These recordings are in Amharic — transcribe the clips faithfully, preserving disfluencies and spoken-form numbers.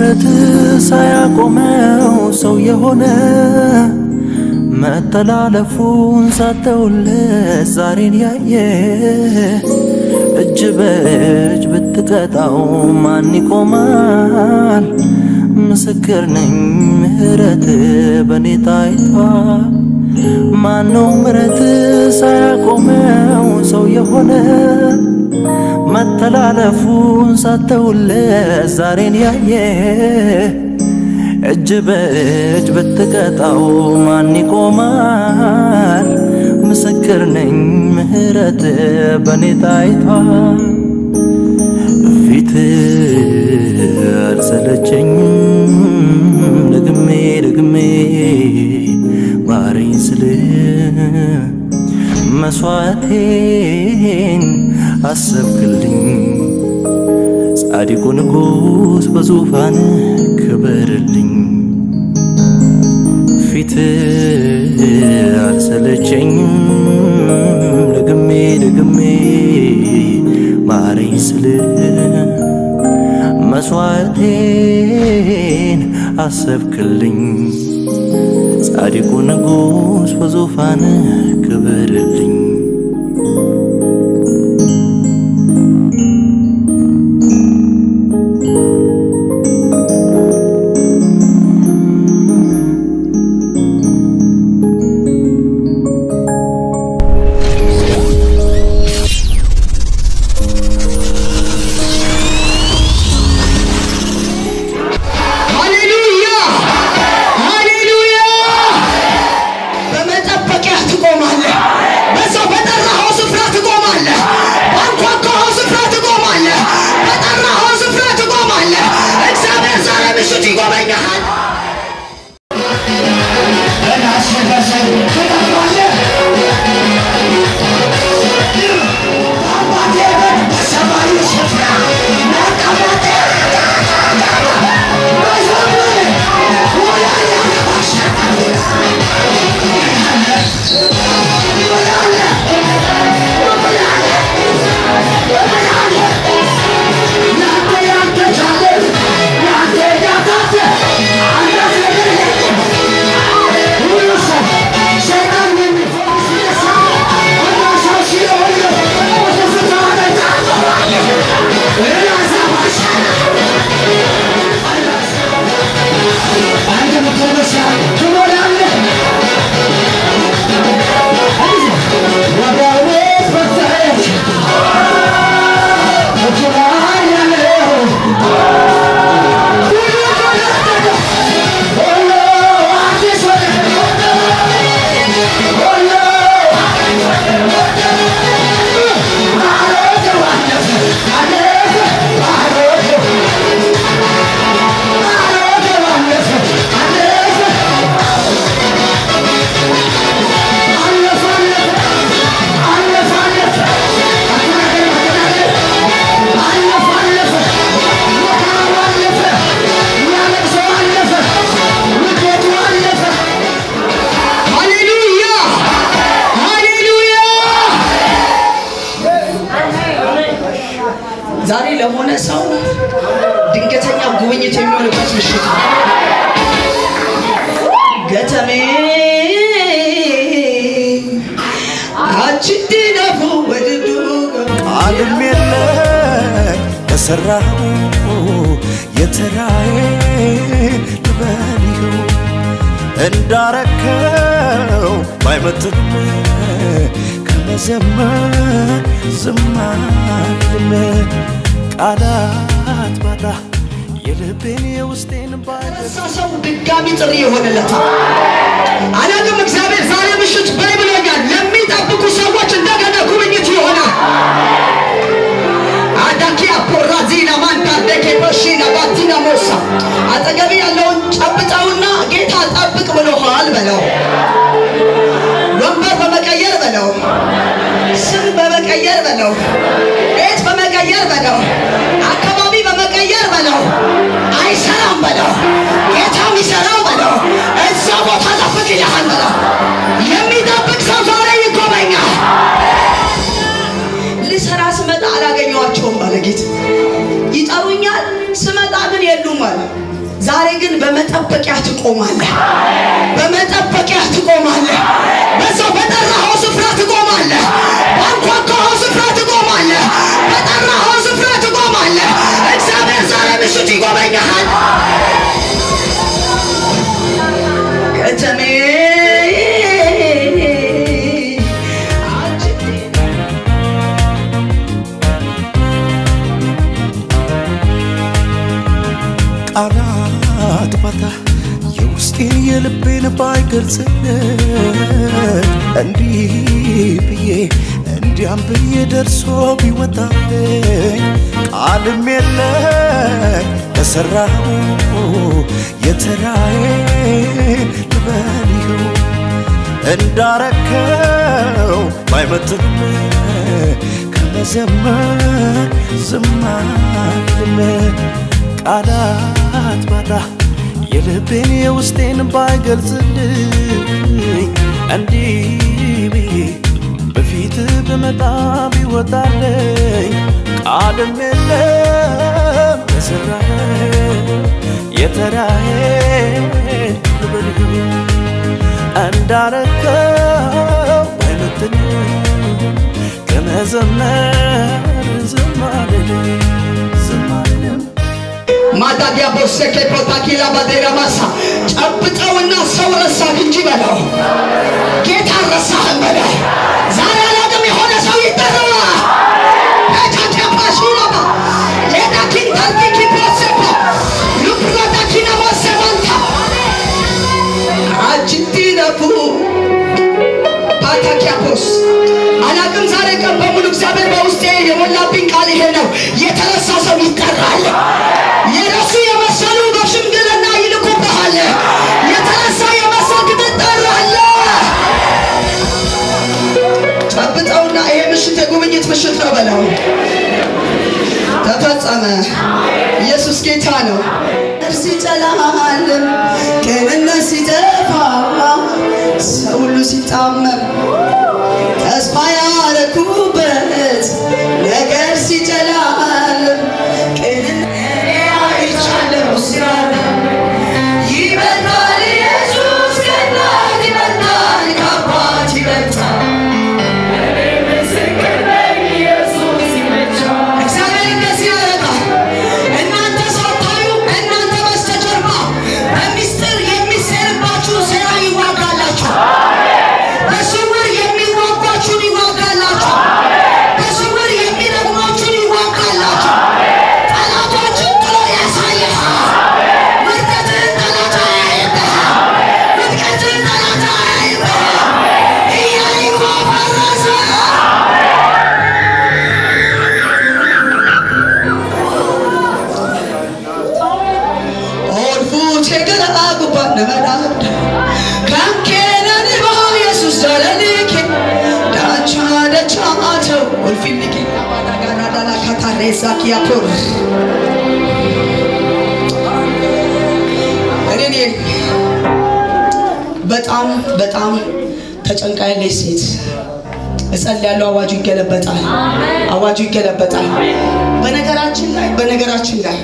ምረት ሳያቆመው ሰው የሆነ መተላለፉን ሳተውለት ዛሬን ያየ እጅ በእጅ ብትቀጣው ማን ይቆማል ምስክር ነኝ ምሕረት በኔ ታይቷል ማነው ምረት ሳያቆመው ሰው የሆነ መተላለፉን ሳተውለት ዛሬን ያየ እጅ በእጅ ብትቀጣው ማን ይቆማል ምስክር ነኝ ምሕረት በኔ ታይቷል ፊት አልሰለቸኝም ደግሜ ደግሜ ማረኝ ስል መስዋዕቴን አሰብክልኝ ጻድቁ ንጉስ በዙፋን ክበርልኝ ፊት አልሰለቸኝም ደግሜ ደግሜ ማረኝ ስል መስዋዕቴን አሰብክልኝ ጻድቁ ንጉስ በዙፋን ክበርልኝ ዛሬ ለሆነ ሰው ድንገተኛ ጉብኝት የሚሆንበት ምሽት ገተሜ አችዲናፉ ወድዱ ዓለም የለ ተሰራው የተራዬ ልበልዩ እንዳረከው ባይመጥም ከመዘመር ዝማልም ቃላት ባዳ የልቤን የውስጤን ባይደሳሰው ድጋሚ ጥሪ የሆነለታ አላለም እግዚአብሔር ዛሬ ምሽት ባይብሎኛል ለሚጠብቁ ሰዎች እንደገና ጉብኝት ይሆናል አዳኪያ ፖራዚና ማንታ ደከበሽና ባቲና ሞሳ አጠገብ ያለውን ጨብጣውና ጌታ ጠብቅ ብሎሃል በለው ወንበር በመቀየር በለው ስም በመቀየር በለው ቤት በመቀየር በለው አካባቢ በመቀየር በለው አይሰራም በለው ጌታው ይሰራው በለው እዛ ቦታ ጠብቅ ይላል በለው የሚጠብቅ ሰው ዛሬ ይጎበኛል ልሰራ ስመጣ አላገኘዋቸውም ባለጌት ይጠሩኛል ስመጣ ግን የሉም ማለት ዛሬ ግን በመጠበቂያ ትቆማለህ በመጠበቂያ ትቆማለህ በዛው በጠራኸው ስፍራ ትቆማለህ ባንኳኳኸው ስፍራ ትቆማለህ በጠራኸው ስፍራ ትቆማለህ እግዚአብሔር ዛሬ ምሽት ይጎበኛሃል ከተሜ ቃላት ባታ የውስጤን የልቤን ባይገልጽልኝ እንዲህ ብዬ እንዲያም ብዬ ደርሶ ቢወጣልኝ ቃልም የለኝ ተሰራሁ የተራዬ ልበልየው እንዳረከው ባይመጥንም ከመዘመር ዝም አልልም ቃላት ባታ የልቤን የውስጤን ባይገልጽልኝ እንዲህ ብዬ በፊት በመጣ ቢወጣልኝ ቃልም የለም ተሰራህ የተራዬ ልበልየው እንዳረከው ባይመጥንም ከመዘመር ዝም አልልም ዝም አልልም ማዳዲያ ቦሰከ ፖታኪላ ባዴራ ማሳ ጨብጠውና ሰው ረሳህ እንጂ በለው ጌታ ረሳህ በለው ዛሬ አላቅም የሆነ ሰው ይጠራል ታቻቻ ፓሱላባ ለዳኪን ታርኪ ፖሰፓ ሉፕራዳኪና ማሰማንታ አጅቲናፉ ፓታኪያፖስ አላቅም ዛሬ ቀን በሙሉ እግዚአብሔር በውስጤ የሞላብኝ ቃል ይሄ ነው የተረሳ ሰው ይጠራል የራሱ የመሰሉ በሽምግልና ይልኩብሃል የተረሳ የመሰልክ ትጠራለህ ጨብጠውና ይሄ ምሽት የጉብኝት ምሽት ነው በለው ተፈጸመ ኢየሱስ ጌታ ነው እርሲ ጨላለም ከመነስ ሲጠፋ ሰው ሁሉ ሲጣመም ተስፋ ያረኩበት ነገር ሲጨላለም ይበልጣል ኢየሱስ ከእናት ይበልጣል ከአባት ይበልጣል ምስክር ነኝ ኢየሱስ ይመቻል እግዚአብሔር እንደዚህ ያደርጋል እናንተ ሳታዩ እናንተ በስተጀርባ በሚስጥር የሚሰራባችሁ ሥራ ይዋጋላችሁ በስውር የሚዋጓችሁን ይዋጋላችሁ በስውር የሚረግሟችሁን ይዋጋላችሁ ጠላቶችን ጥሎ ያሳይሃል ውድቀትን ጠላት አያይብህም ውድቀትን ጠላት አያይብህም ኢያሪኮ ፈረሰ ኦልፉቼ ገለአ ጉባን ነመዳድ ካንኬነን በኢየሱስ ዳለልኬ ዳቻ ደቻቸው ኦልፊልኬ አባዳጋና ዳላካታ ሬሳኪያ ፖር እኔ በጣም በጣም ተጨንቃ ያለች ሴት እጸልያለሁ አዋጁ ይገለበጣል አዋጁ ይገለበጣል በነገራችን ላይ በነገራችን ላይ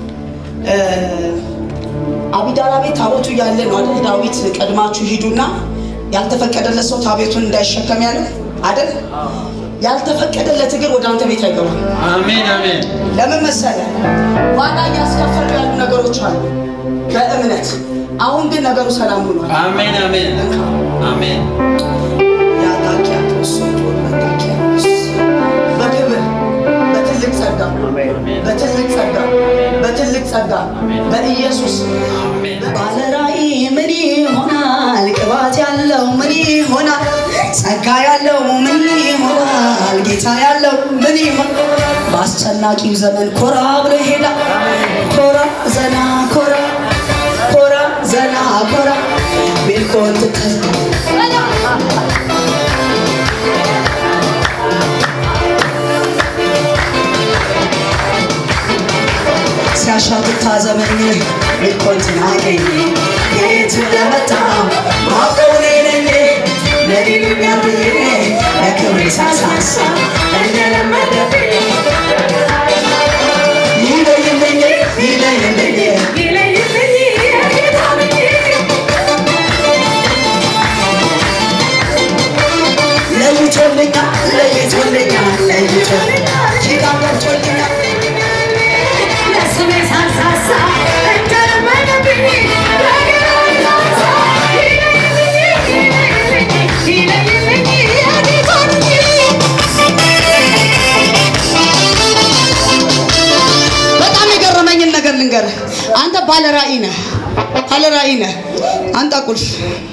አቢዳራ ቤት ታቦቱ ያለ ነው አይደል ዳዊት ቀድማችሁ ሂዱና ያልተፈቀደለት ሰው ታቦቱን እንዳይሸከም ያለው አይደል ያልተፈቀደለት እግር ወደ አንተ ቤት አይገባም አሜን አሜን ለምን መሰለህ ዋጋ ያስከፈሉ ያሉ ነገሮች አሉ ከእምነት አሁን ግን ነገሩ ሰላም ሆኗል አሜን አሜን አሜን ያታኪያቶስ ወጣኪያቶስ በክብር በትልቅ ጸጋ በትልቅ ጸጋ በትልቅ ጸጋ በኢየሱስ አሜን ባለራይ ምን ይሆናል ቅባት ያለው ምን ይሆናል ጸጋ ያለው ምን ይሆናል ጌታ ያለው ምን ይሆናል ባስጨናቂው ዘመን ኮራ ብሎ ይሄዳል ኮራ ዘና ኮራ ኮራ ዘና ኮራ ቢልኮን ተከለ ሲያሻግታ ዘመን ቢልኮን ተናገኝ የት ለመጣው ማቆኔ ነኝ ለዲኑ ያብዬ ለክብሬ ሳሳሳ እንደለመደብኝ ይለይልኝ ይለይልኝ ይለይልኝ على رأينا أنت قلت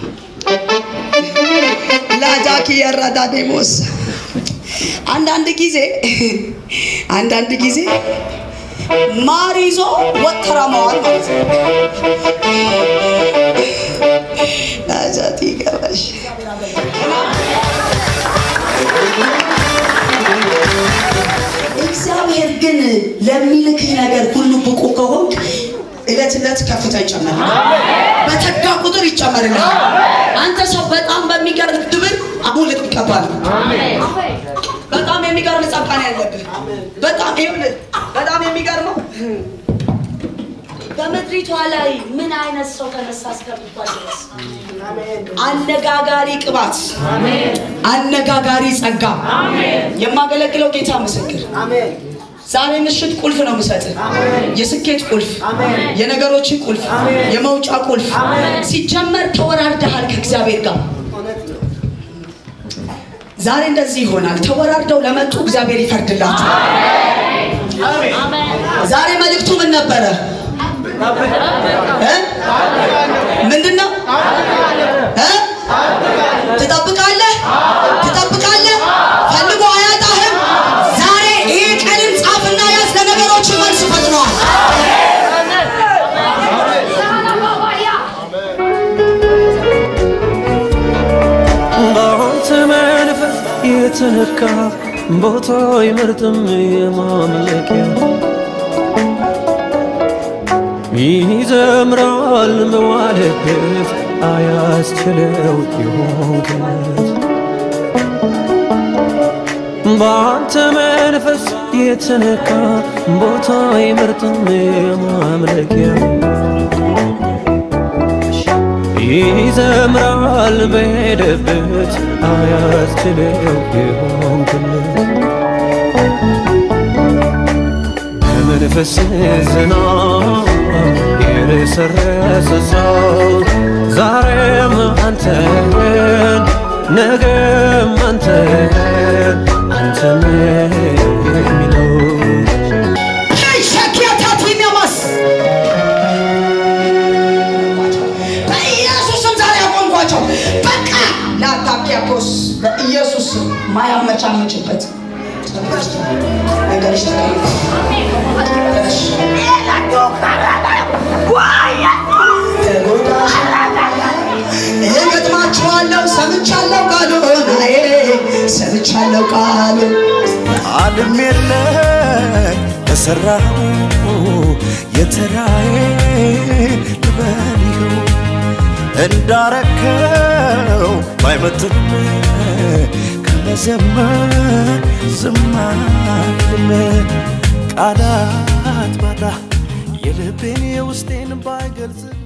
لا جاكي يرادا ديموس عند عندك إزاي عند عندك إزاي ماريزو وترى موال لا جاتي كباش እግዚአብሔር ግን ለሚልክ ነገር ሁሉ ብቁ ከሆንክ እለት እለት ከፍታ ይጨመራል በተጋ ቁጥር ይጨመራል አንተ ሰው በጣም በሚገርም ድብር አሁን ልትቀባል አሜን በጣም የሚገርም ጸጋን ያለብህ በጣም ይኸውልህ በጣም የሚገርመው በመድሪቷ ላይ ምን አይነት ሰው ተነሳ እስከምትባል ድረስ አሜን አነጋጋሪ ቅባት አሜን አነጋጋሪ ጸጋ አሜን የማገለግለው ጌታ ምስክር አሜን ዛሬ ምሽት ቁልፍ ነው መስጠት አሜን የስኬት ቁልፍ አሜን የነገሮች ቁልፍ አሜን የመውጫ ቁልፍ አሜን ሲጀመር ተወራርደሃል ከእግዚአብሔር ጋር ዛሬ እንደዚህ ይሆናል ተወራርደው ለመጡ እግዚአብሔር ይፈርድላቸው አሜን አሜን ዛሬ መልእክቱ ምን ነበር እ ምንድነው እ ትጠብቃለህ ትጠብቃለህ ፈልጎ አያጣህም ዛሬ ይሄ ቀንን ጻፍና ያዝ ለነገሮች መልስ ፈጥሯል በአንተ መንፈስ የተነካ ቦታ ይመርጥም የማምለኪያ ይዘምራል መዋለበት አያስችለው ይሆንክለት በአንተ መንፈስ የተነካ ቦታ ይመርጥም የማምለኪያ ይዘምራል በሄደበት አያስችለው ይሆንክለት በመንፈስ ዝናብ የረሰረሰ ሰው ዛሬም አንተን ነገም አንተን አንተን የሚለው ሸኪያታት ይመማስ በኢየሱስም ዛሬ አቆምኳቸው በቃ ላታኪያኮስ በኢየሱስ ማያመቻመችበት ነገርሽ ተቀይሮ እገጥማችኋለሁ ሰምቻለሁ ቃሉን ሰምቻለሁ ቃሉን ዓለም የለ ተሰራው የተራዬ ልበልዩ እንዳረከው ባይመጥን ከመዘመር ዝማልም ቃላት ባዳ የልቤን የውስጤን ባይገልጽ